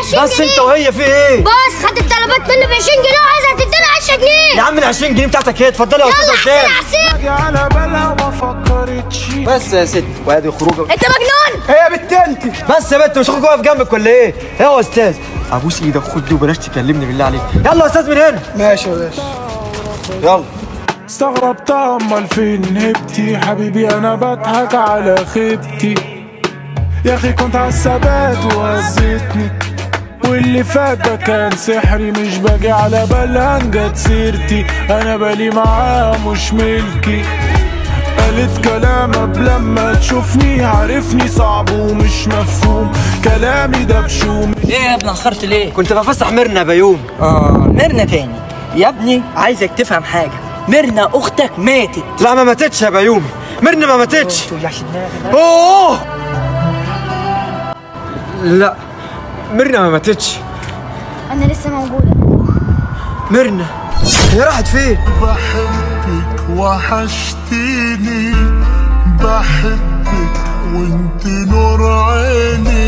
20 بس جنيه. انت وهي في ايه؟ بص خدت الطلبات منه ب 20 جنيه وعايزه تدينا 10 جنيه. يا عم ال 20 جنيه بتاعتك ايه؟ اتفضلي يا يلا استاذه قدام. حسين على بالها ما فكرتش. بس يا ست وادي خروجه. انت مجنون؟ ايه يا بنت انت؟ بس يا بنت مش اخوك واقف جنبك ولا ايه؟ ايه يا استاذ؟ ابوس ايدك خد دي وبلاش تكلمني بالله عليك. يلا يا استاذ من هنا. ماشي يا باشا. يلا. استغربت امال فين هبتي حبيبي انا بضحك على خيبتي يا اخي كنت عالثبات وهزتني واللي فات ده كان سحري مش باجي على بالها جت سيرتي انا بالي معاها مش ملكي قالت كلام قبل لما تشوفني عارفني صعب ومش مفهوم كلامي ده بشوم. ايه يا ابني اخرت ليه؟ كنت بفسح ميرنا يا بيوم. ميرنا تاني يا ابني. عايزك تفهم حاجه، ميرنا اختك ماتت. لا ما ماتتش يا بيومي، ميرنا ما ماتتش. توجعش دماغك. اوه لا ميرنا ما ماتتش. انا لسه موجوده. ميرنا هي راحت فين؟ بحبك وحشتيني بحبك وانت نور عيني